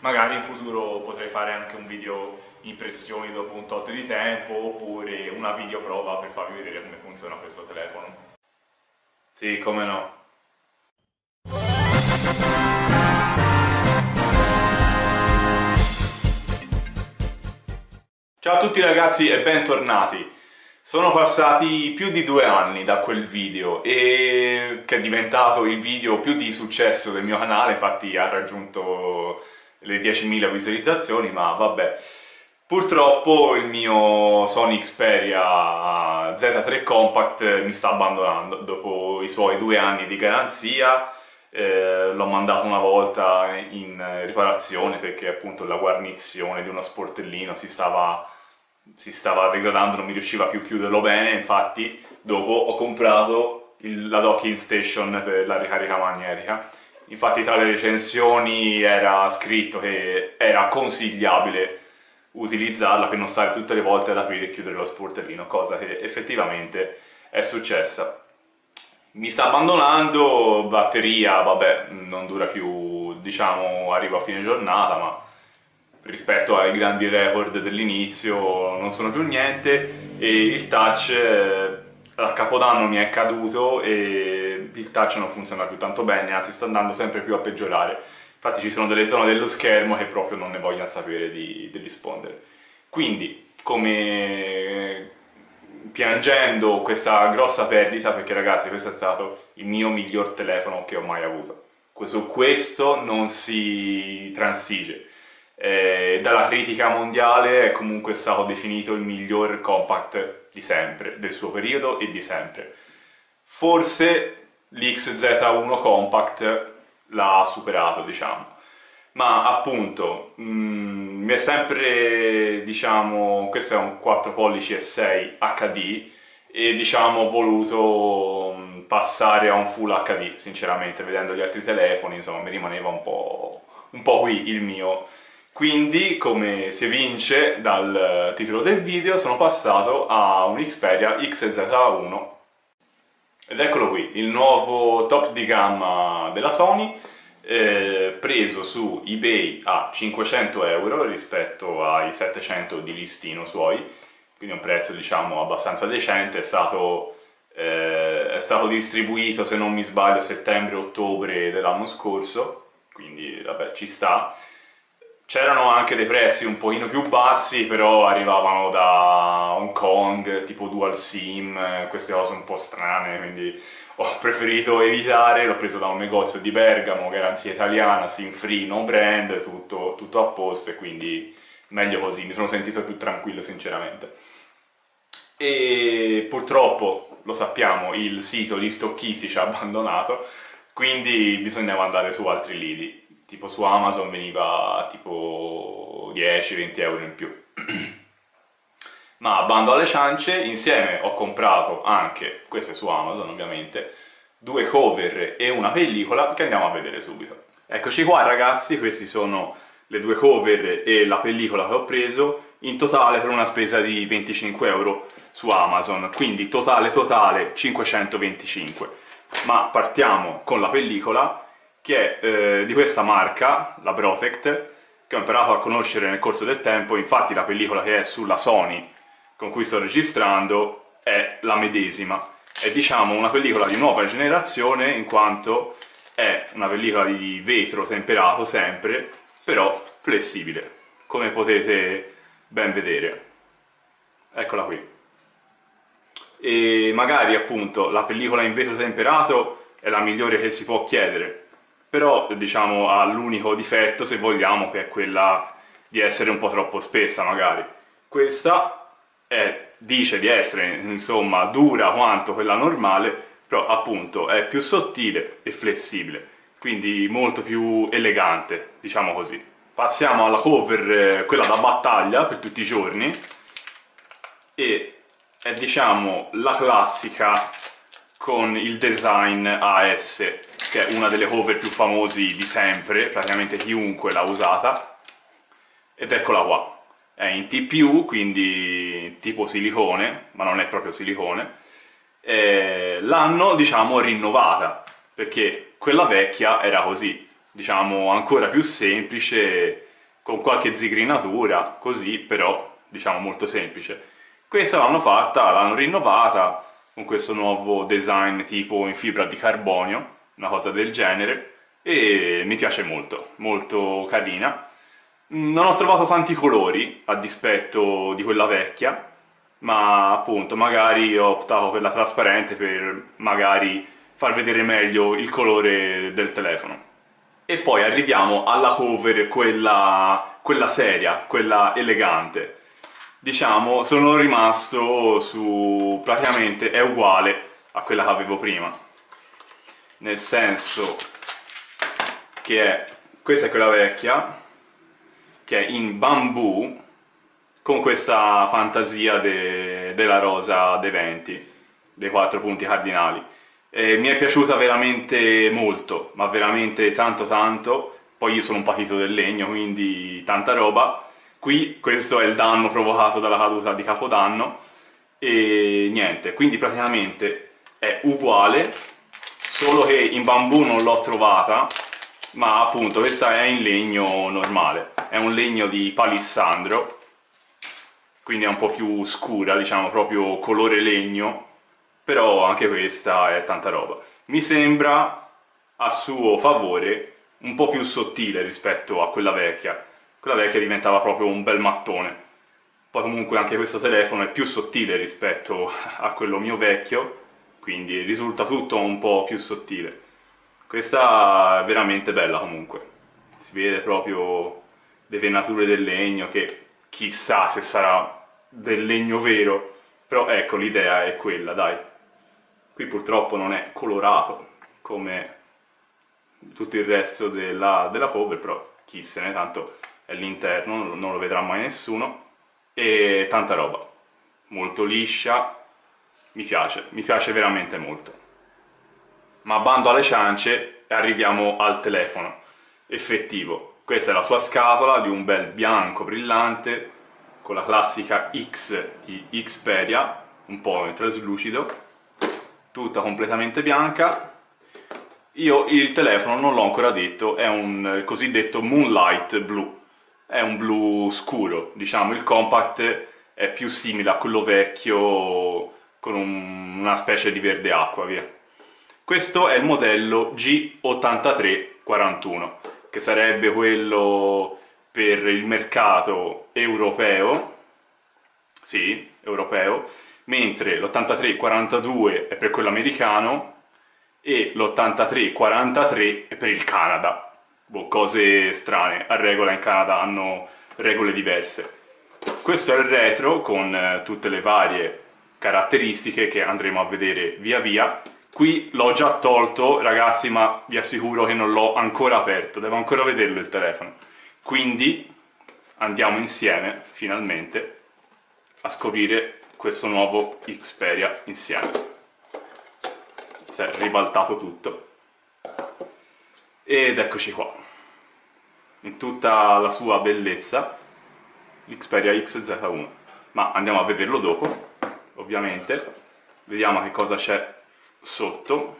magari in futuro potrei fare anche un video impressioni dopo un tot di tempo, oppure una videoprova per farvi vedere come funziona questo telefono. Sì, come no. Ciao a tutti ragazzi e bentornati. Sono passati più di 2 anni da quel video e che è diventato il video più di successo del mio canale, infatti ha raggiunto le 10.000 visualizzazioni, ma vabbè. Purtroppo il mio Sony Xperia Z3 Compact mi sta abbandonando dopo i suoi 2 anni di garanzia. L'ho mandato una volta in riparazione perché appunto la guarnizione di uno sportellino si stava degradando, non mi riusciva più a chiuderlo bene. Infatti dopo ho comprato la docking station per la ricarica magnetica. Infatti tra le recensioni era scritto che era consigliabile utilizzarla per non stare tutte le volte ad aprire e chiudere lo sportellino, cosa che effettivamente è successa. Mi sta abbandonando, batteria, vabbè, non dura più, diciamo, arrivo a fine giornata, ma rispetto ai grandi record dell'inizio non sono più niente. E il touch a Capodanno mi è caduto e il touch non funziona più tanto bene, anzi sta andando sempre più a peggiorare. Infatti ci sono delle zone dello schermo che proprio non ne vogliono sapere di rispondere. Quindi, come piangendo questa grossa perdita, perché ragazzi questo è stato il mio miglior telefono che ho mai avuto. Su questo non si transige. Dalla critica mondiale è comunque stato definito il miglior compact di sempre, del suo periodo e di sempre. Forse l'XZ1 Compact l'ha superato, diciamo, ma appunto mi è sempre, diciamo, questo è un 4 pollici e 6 HD e diciamo ho voluto passare a un Full HD, sinceramente, vedendo gli altri telefoni, insomma, mi rimaneva un po' qui il mio. Quindi, come si evince dal titolo del video, sono passato a un Xperia XZ1 ed eccolo qui, il nuovo top di gamma della Sony, preso su eBay a 500 euro rispetto ai 700 di listino suoi, quindi un prezzo diciamo abbastanza decente. È stato distribuito, se non mi sbaglio, a settembre-ottobre dell'anno scorso, quindi vabbè, ci sta. C'erano anche dei prezzi un pochino più bassi, però arrivavano da Hong Kong, tipo dual SIM, queste cose un po' strane, quindi ho preferito evitare. L'ho preso da un negozio di Bergamo, garanzia italiana, SIM free, no brand, tutto a posto, e quindi meglio così, mi sono sentito più tranquillo sinceramente. E purtroppo, lo sappiamo, il sito di stocchisti ci ha abbandonato, quindi bisognava andare su altri lidi. Tipo su Amazon veniva tipo 10-20 euro in più. Ma bando alle ciance, insieme ho comprato anche, queste su Amazon ovviamente, 2 cover e una pellicola che andiamo a vedere subito. Eccoci qua ragazzi, questi sono le 2 cover e la pellicola che ho preso, in totale per una spesa di 25 euro su Amazon, quindi totale 525. Ma partiamo con la pellicola, che è di questa marca, la Brotect, che ho imparato a conoscere nel corso del tempo. Infatti la pellicola che è sulla Sony con cui sto registrando è la medesima. È diciamo una pellicola di nuova generazione, in quanto è una pellicola di vetro temperato sempre, però flessibile, come potete ben vedere. Eccola qui. E magari appunto la pellicola in vetro temperato è la migliore che si può chiedere, però diciamo ha l'unico difetto, se vogliamo, che è quella di essere un po' troppo spessa magari. Questa dice di essere insomma dura quanto quella normale, però appunto è più sottile e flessibile, quindi molto più elegante, diciamo così. Passiamo alla cover, quella da battaglia per tutti i giorni, e è diciamo la classica con il design AS, che è una delle cover più famosi di sempre, praticamente chiunque l'ha usata, ed eccola qua. È in TPU, quindi tipo silicone, ma non è proprio silicone. L'hanno, diciamo, rinnovata, perché quella vecchia era così, diciamo, ancora più semplice, con qualche zigrinatura, così, però diciamo molto semplice. Questa l'hanno fatta, l'hanno rinnovata con questo nuovo design tipo in fibra di carbonio, una cosa del genere, e mi piace molto, molto carina. Non ho trovato tanti colori a dispetto di quella vecchia, ma appunto magari ho optato per la trasparente per magari far vedere meglio il colore del telefono. E poi arriviamo alla cover, quella seria, quella elegante. Diciamo, sono rimasto su... praticamente è uguale a quella che avevo prima. Nel senso che questa è quella vecchia, che è in bambù, con questa fantasia della rosa dei venti, dei 4 punti cardinali. Mi è piaciuta veramente molto, ma veramente tanto tanto. Poi io sono un patito del legno, quindi tanta roba. Qui questo è il danno provocato dalla caduta di Capodanno e niente, quindi praticamente è uguale, solo che in bambù non l'ho trovata, ma appunto questa è in legno normale, è un legno di palissandro, quindi è un po' più scura, diciamo proprio colore legno, però anche questa è tanta roba. Mi sembra a suo favore un po' più sottile rispetto a quella vecchia. Quella vecchia diventava proprio un bel mattone. Poi comunque anche questo telefono è più sottile rispetto a quello mio vecchio, quindi risulta tutto un po' più sottile. Questa è veramente bella comunque. Si vede proprio le venature del legno, che chissà se sarà del legno vero, però ecco, l'idea è quella, dai. Qui purtroppo non è colorato come tutto il resto della cover, però chi se ne, tanto è l'interno, non lo vedrà mai nessuno, e tanta roba, molto liscia, mi piace veramente molto. Ma bando alle ciance, arriviamo al telefono effettivo. Questa è la sua scatola di un bel bianco brillante, con la classica X di Xperia, un po' traslucido, tutta completamente bianca. Io il telefono non l'ho ancora detto, è un cosiddetto Moonlight blu, è un blu scuro, diciamo. Il compact è più simile a quello vecchio con una specie di verde acqua, via. Questo è il modello G8341, che sarebbe quello per il mercato europeo, sì, europeo, mentre l'8342 è per quello americano e l'8343 è per il Canada. Boh, cose strane, a regola in Canada hanno regole diverse. Questo è il retro con tutte le varie caratteristiche che andremo a vedere via via. Qui l'ho già tolto, ragazzi, ma vi assicuro che non l'ho ancora aperto, devo ancora vederlo il telefono. Quindi andiamo insieme, finalmente, a scoprire questo nuovo Xperia insieme. Si è ribaltato tutto. Ed eccoci qua, in tutta la sua bellezza, l'Xperia XZ1. Ma andiamo a vederlo dopo, ovviamente. Vediamo che cosa c'è sotto.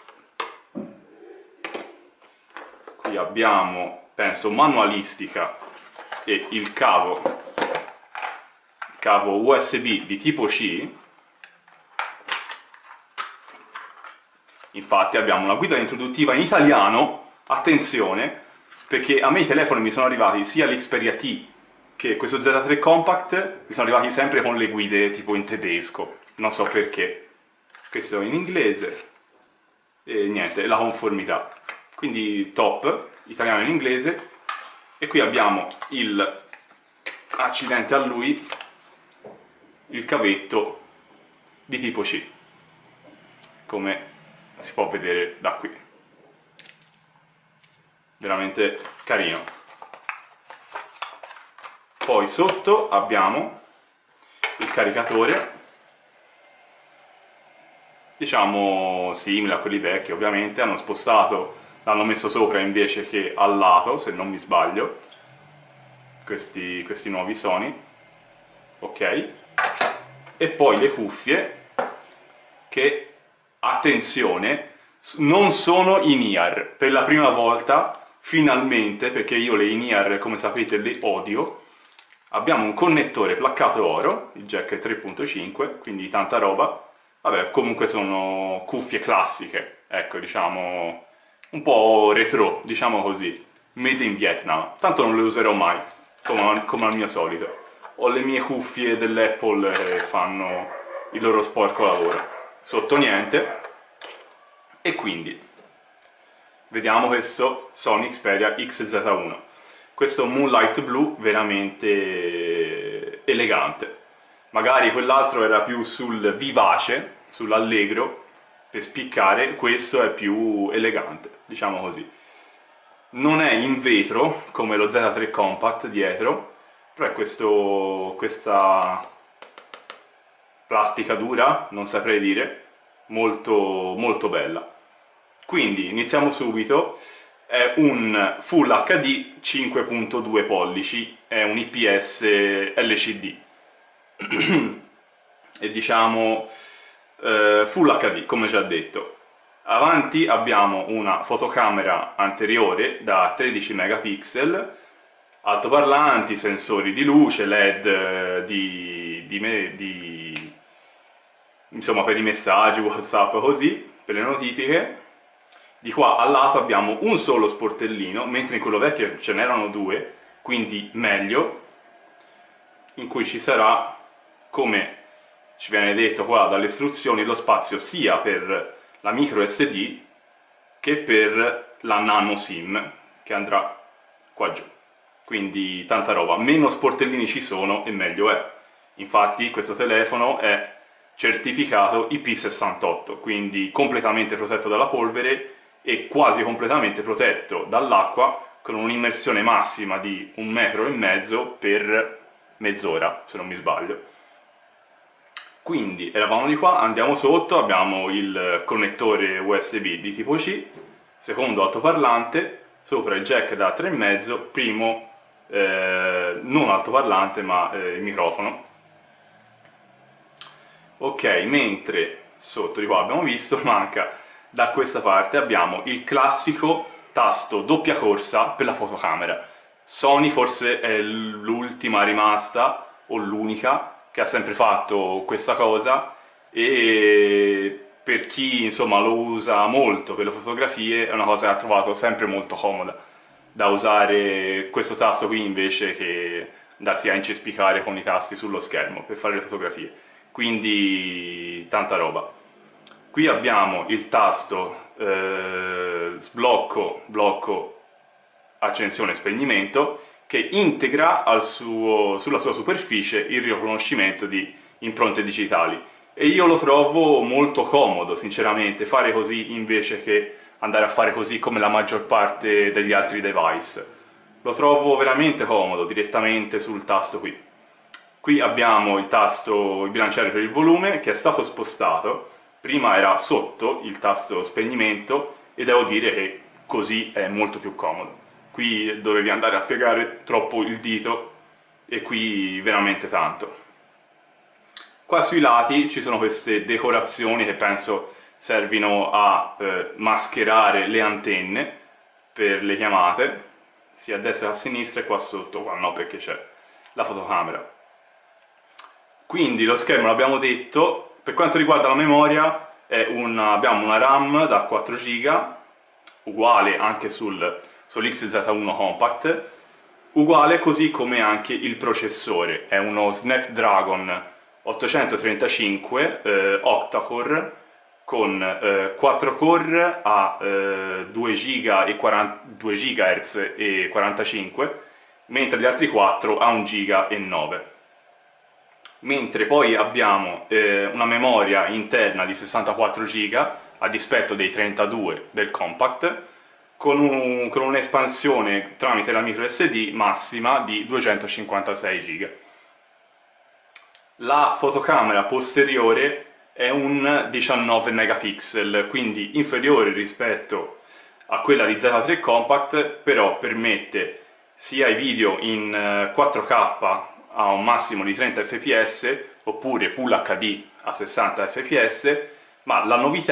Qui abbiamo, penso, manualistica e il cavo USB di tipo C. Infatti abbiamo una guida introduttiva in italiano, attenzione, perché a me i telefoni mi sono arrivati sia l'Xperia T che questo Z3 Compact, mi sono arrivati sempre con le guide tipo in tedesco, non so perché. Questi sono in inglese e niente, la conformità. Quindi top, italiano e in inglese. E qui abbiamo il, accidente a lui, il cavetto di tipo C, come si può vedere da qui. Veramente carino. Poi sotto abbiamo il caricatore, diciamo simile a quelli vecchi, ovviamente hanno spostato, l'hanno messo sopra invece che al lato, se non mi sbaglio, questi nuovi Sony, ok. E poi le cuffie, che, attenzione, non sono in ear. Per la prima volta finalmente, perché io le in-ear, come sapete, le odio, abbiamo un connettore placcato oro, il jack è 3.5, quindi tanta roba. Vabbè, comunque sono cuffie classiche, ecco, diciamo, un po' retro, diciamo così, made in Vietnam. Tanto non le userò mai, come al mio solito. Ho le mie cuffie dell'Apple che fanno il loro sporco lavoro. Sotto niente. E quindi, vediamo questo Sony Xperia XZ1. Questo Moonlight Blue veramente elegante. Magari quell'altro era più sul vivace, sull'allegro, per spiccare, questo è più elegante, diciamo così. Non è in vetro, come lo Z3 Compact dietro, però è questa plastica dura, non saprei dire, molto, molto bella. Quindi iniziamo subito. È un Full HD 5.2 pollici, è un IPS LCD e diciamo Full HD, come già detto. Avanti abbiamo una fotocamera anteriore da 13 megapixel, altoparlanti, sensori di luce, LED insomma, per i messaggi, WhatsApp, così, per le notifiche. Di qua al lato abbiamo un solo sportellino, mentre in quello vecchio ce n'erano due, quindi meglio, in cui ci sarà, come ci viene detto qua dalle istruzioni, lo spazio sia per la micro SD che per la nano SIM, che andrà qua giù. Quindi tanta roba, meno sportellini ci sono e meglio è. Infatti questo telefono è certificato IP68, quindi completamente protetto dalla polvere e quasi completamente protetto dall'acqua, con un'immersione massima di 1,5 metri per mezz'ora, se non mi sbaglio. Quindi eravamo di qua, andiamo sotto, abbiamo il connettore USB di tipo C, secondo altoparlante, sopra il jack da 3,5, primo non altoparlante ma il microfono. Ok, mentre sotto di qua abbiamo visto, manca da questa parte, abbiamo il classico tasto doppia corsa per la fotocamera. Sony forse è l'ultima rimasta, o l'unica, che ha sempre fatto questa cosa, e per chi insomma lo usa molto per le fotografie è una cosa che ha trovato sempre molto comoda da usare questo tasto qui invece che andarsi a incespicare con i tasti sullo schermo per fare le fotografie. Quindi tanta roba. Qui abbiamo il tasto sblocco, blocco, accensione, spegnimento, che integra sulla sua superficie il riconoscimento di impronte digitali. E io lo trovo molto comodo, sinceramente, fare così invece che andare a fare così come la maggior parte degli altri device. Lo trovo veramente comodo, direttamente sul tasto qui. Qui abbiamo il tasto, il bilanciere per il volume, che è stato spostato. Prima era sotto il tasto spegnimento e devo dire che così è molto più comodo. Qui dovevi andare a piegare troppo il dito e qui veramente tanto. Qua sui lati ci sono queste decorazioni che penso servino a mascherare le antenne per le chiamate, sia a destra che a sinistra, e qua sotto, qua no perché c'è la fotocamera. Quindi lo schermo, l'abbiamo detto, per quanto riguarda la memoria abbiamo una RAM da 4 GB, uguale anche sull'XZ1 Compact, uguale così come anche il processore, è uno Snapdragon 835 octa-core con 4 core a 2 GHz e 45, mentre gli altri 4 a 1 GB e 9. Mentre poi abbiamo una memoria interna di 64 GB a dispetto dei 32 del Compact, con un'espansione tramite la micro SD massima di 256 GB. La fotocamera posteriore è un 19 megapixel, quindi inferiore rispetto a quella di Z3 Compact, però permette sia i video in 4K a un massimo di 30 fps oppure Full HD a 60 fps, ma la novità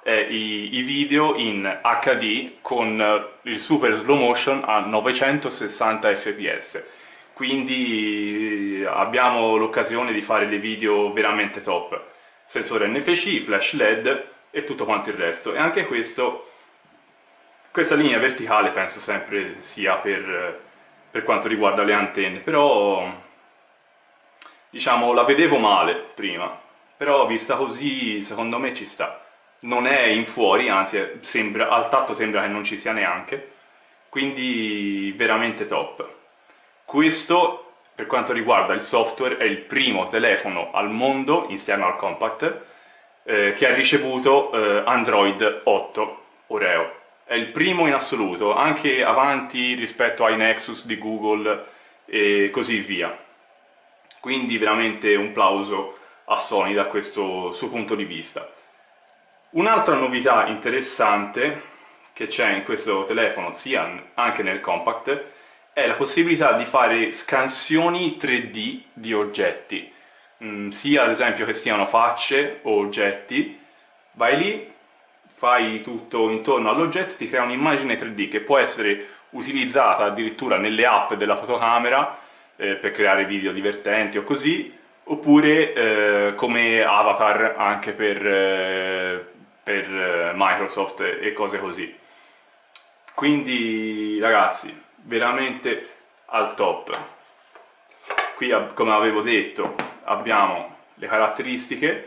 i video in HD con il super slow motion a 960 fps, quindi abbiamo l'occasione di fare dei video veramente top. Sensore NFC, flash LED e tutto quanto il resto. E anche questa linea verticale penso sempre sia per quanto riguarda le antenne, però diciamo la vedevo male prima, però vista così secondo me ci sta. Non è in fuori, anzi al tatto sembra che non ci sia neanche, quindi veramente top. Questo, per quanto riguarda il software, è il primo telefono al mondo, insieme al Compact, che ha ricevuto Android 8 Oreo. È il primo in assoluto, anche avanti rispetto ai Nexus di Google e così via. Quindi veramente un plauso a Sony da questo suo punto di vista. Un'altra novità interessante che c'è in questo telefono, sia anche nel Compact, è la possibilità di fare scansioni 3D di oggetti, sia ad esempio che siano facce o oggetti. Vai lì, fai tutto intorno all'oggetto, ti crea un'immagine 3D che può essere utilizzata addirittura nelle app della fotocamera per creare video divertenti o così, oppure come avatar anche per Microsoft e cose così. Quindi ragazzi, veramente al top. Qui, come avevo detto, abbiamo le caratteristiche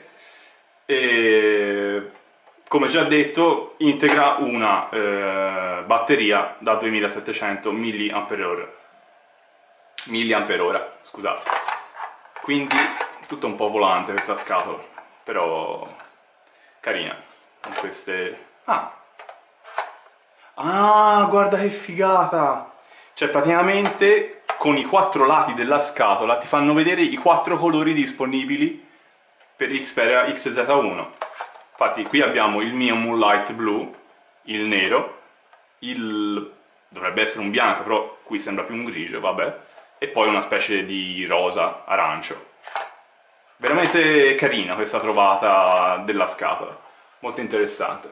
e, come già detto, integra una batteria da 2700 mAh, scusate. Quindi tutto un po' volante questa scatola, però carina. Con queste... guarda che figata! Cioè praticamente con i 4 lati della scatola ti fanno vedere i 4 colori disponibili per Xperia XZ1. Infatti qui abbiamo il mio Moonlight Blue, il nero, dovrebbe essere un bianco, però qui sembra più un grigio, vabbè, e poi una specie di rosa, arancio. Veramente carina questa trovata della scatola, molto interessante.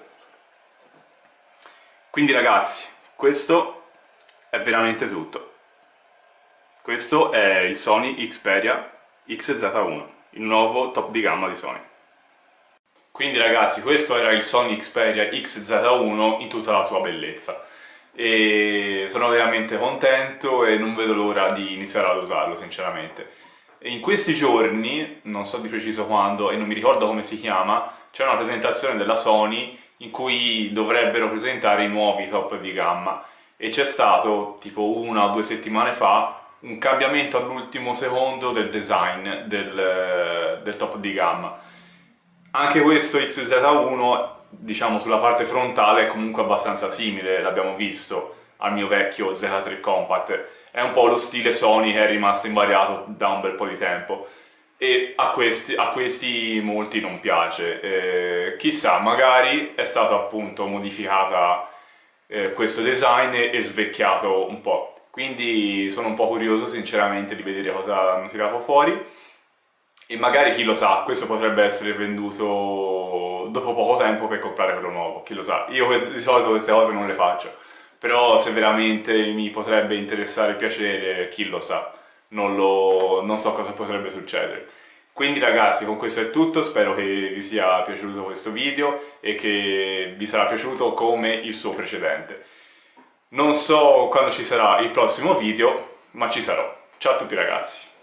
Quindi ragazzi, questo è veramente tutto. Questo è il Sony Xperia XZ1, il nuovo top di gamma di Sony. Quindi ragazzi, questo era il Sony Xperia XZ1 in tutta la sua bellezza. E sono veramente contento e non vedo l'ora di iniziare ad usarlo, sinceramente. E in questi giorni, non so di preciso quando e non mi ricordo come si chiama, c'è una presentazione della Sony in cui dovrebbero presentare i nuovi top di gamma, e c'è stato tipo 1 o 2 settimane fa un cambiamento all'ultimo secondo del design del top di gamma. Anche questo XZ1, diciamo sulla parte frontale, è comunque abbastanza simile, l'abbiamo visto, al mio vecchio Z3 Compact. È un po' lo stile Sony che è rimasto invariato da un bel po' di tempo, e a questi molti non piace. Chissà, magari è stato appunto modificata questo design e svecchiato un po'. Quindi sono un po' curioso sinceramente di vedere cosa hanno tirato fuori, e magari chi lo sa, questo potrebbe essere venduto dopo poco tempo per comprare quello nuovo, chi lo sa. Io di solito queste cose non le faccio, però se veramente mi potrebbe interessare e piacere, chi lo sa, non so cosa potrebbe succedere. Quindi ragazzi, con questo è tutto, spero che vi sia piaciuto questo video e che vi sarà piaciuto come il suo precedente. Non so quando ci sarà il prossimo video, ma ci sarò. Ciao a tutti ragazzi!